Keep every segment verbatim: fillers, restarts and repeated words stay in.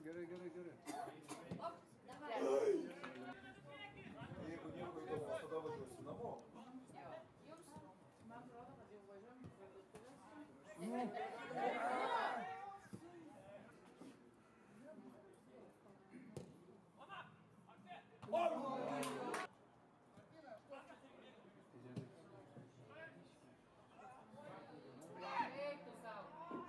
Gerai, gerai, gerai. Op, davai. Jeigu nieko įdomu, tada važiuosi namo. Jo, jums. Man atrodo, kad jau važiuojam į parduotuvės. Eik tu savo.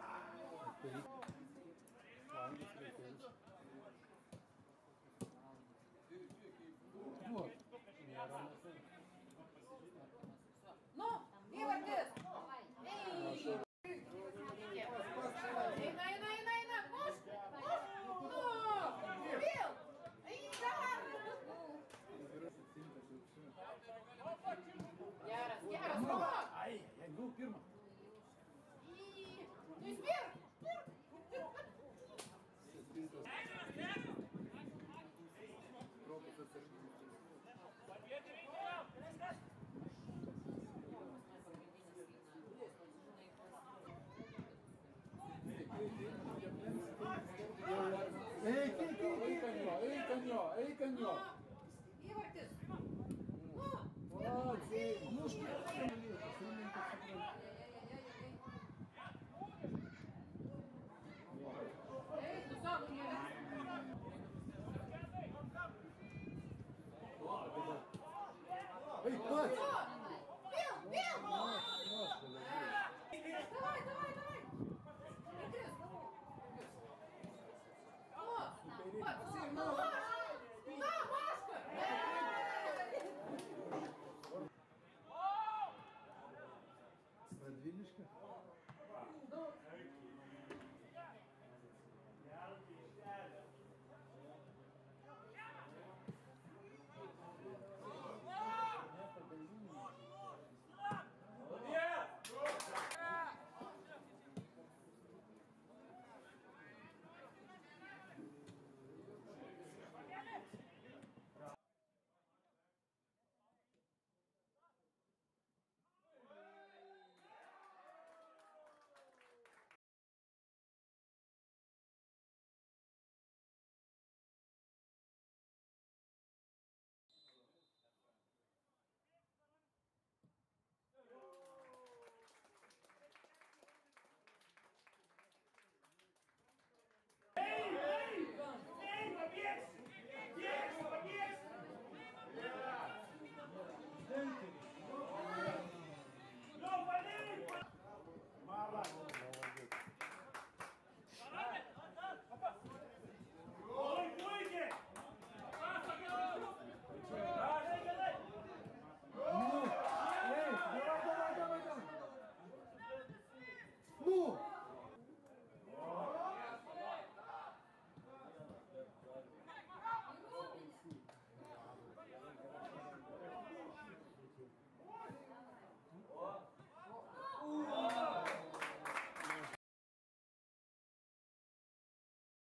Вот. Nėra. Nu, įvartis. Ei. Eina, eina, eina, eina. Mušk. Mušk. Nu. Vėl. Eina. Geras, geras. Ai, jeigu pirmą. Nu, įspirk. Rokas atsarginis. Eik, eik, eik ant jo, eik ant jo, eik ant jo. Įvartis. Nu. O, tai, muškė. Ei, tu savo geras. Eik, pats. Vėl, vėl. Давай, давай, давай. Įkris. O, pats. Nu, na, maška. Radviliška.